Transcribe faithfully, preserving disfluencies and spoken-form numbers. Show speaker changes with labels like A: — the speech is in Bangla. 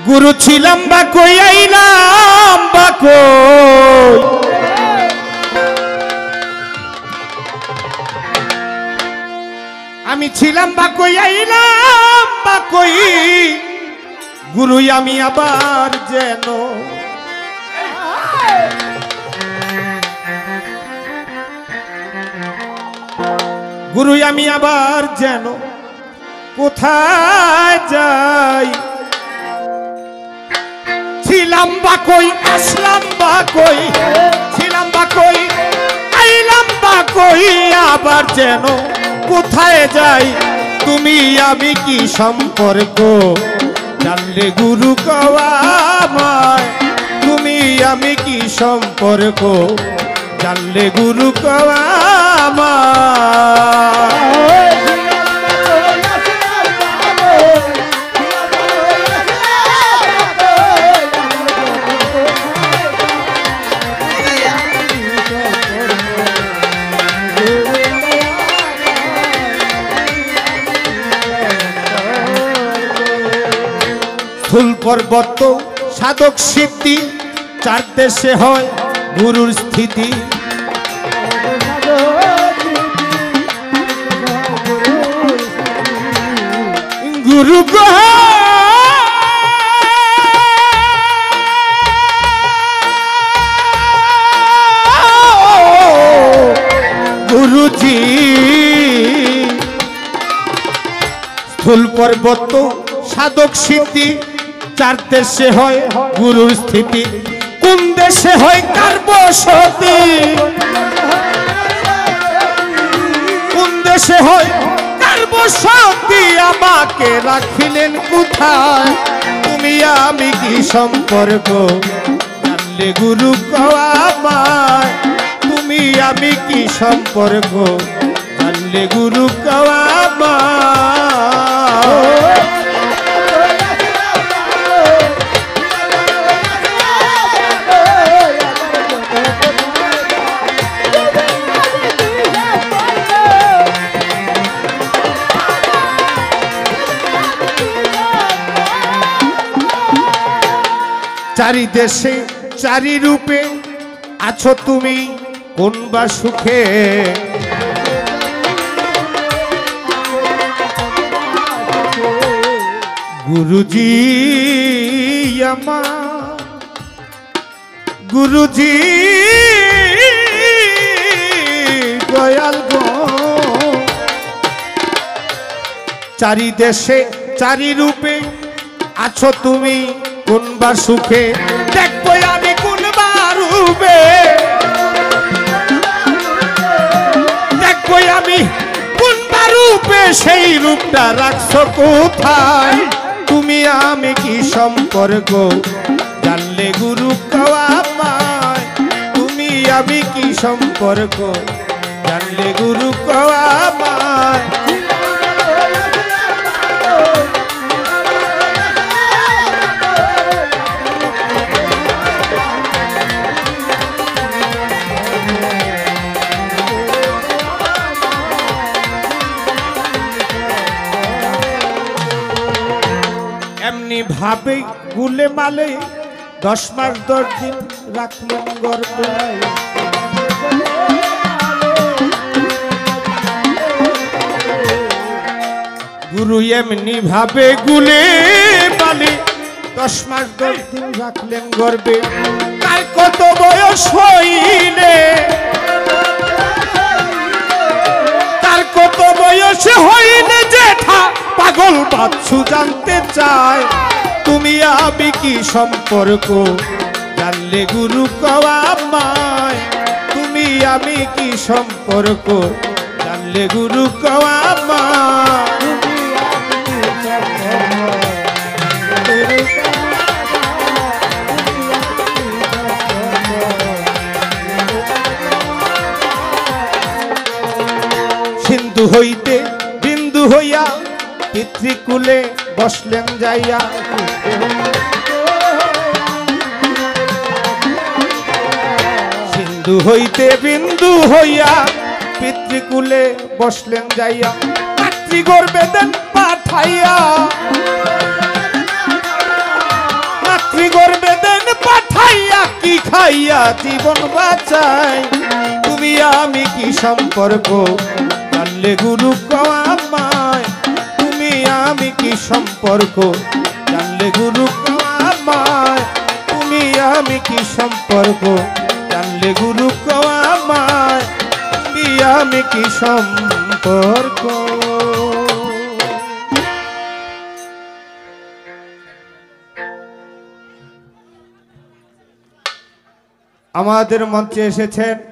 A: गुरु छिलाम बा कोई आइलाम बा कोई आमी छिलाम बा कोई आइलाम बा कोई गुरु आमी आबार जेनो गुरु आमी आबार जेनो कोथाय जाई छिलाम बा कोई আসলাম बा कोई छिलाम बा कोई আইলাম बा कोई আবার যেন কোথায় যাই তুমি আমি কি সম্পর্ক জানলে গুরু কওয়ামায় তুমি আমি কি সম্পর্ক জানলে গুরু কওয়ামায় স্থূল পর্বত সাধক সিদ্ধি চার দেশে হয় গুরুর স্থিতি গুরু গুরুজি স্থূল পর্বত সাধক সিদ্ধি চার দেশে হয় গুরুর স্থিতি কোন দেশে হয় কার বসতি কোন দেশে হয় কার বসতি আমাকে রাখিলেন কোথায় তুমি আমি কি সম্পর্ক জানলে গুরু কওয়ামায় তুমি আমি কি সম্পর্ক জানলে গুরু কওয়ামায় চারি দেশে চারি রূপে আছো তুমি কোন বা সুখে গুরুজি আমার গুরুজি দয়াল গো চারি দেশে চারি রূপে আছো তুমি কোন বা সুখে দেখবো আমি কোন বা রূপে দেখবো আমি কোন বা রূপে সেই রূপটা রাখছো কোথায় তুমি আমি কি সম্পর্ক জানলে গুরু কওয়ামায় তুমি আমি কি সম্পর্ক জানলে গুরু কওয়ামায় এমনি ভাবে গুলে মালে দশ মাস দশ দিন রাখলেন গর্বে গুরু এমনি ভাবে গুলে মালে দশ মাস দশ দিন রাখলেন গর্বে কার কত বয়স হইলে কার কত বয়স হইলে জেঠা পাগল বাচ্চু জানতে চায় তুমি আমি কি সম্পর্ক জানলে গুরু কওয়ামায় তুমি আমি কি সম্পর্ক জানলে গুরু কওয়ামায় সিন্ধু হইতে বিন্দু হইয়া পিতৃকুলে বসলেন যাইয়া সিন্ধু হইতে বিন্দু হইয়া পিতৃকুলে বসলেন যাইয়া মাতৃগর্ভে দেন পাঠাইয়া পাইয়া জীবন বাঁচাই তুমি আমি কি সম্পর্ক জানলে গুরু কও আমায় তুমি আমি কি সম্পর্ক জানলে গুরু কও আমায় তুমি আমি কি সম্পর্ক জানলে গুরু কও আমায় তুমি আমি কি সম্পর্ক। আমাদের মঞ্চে এসেছেন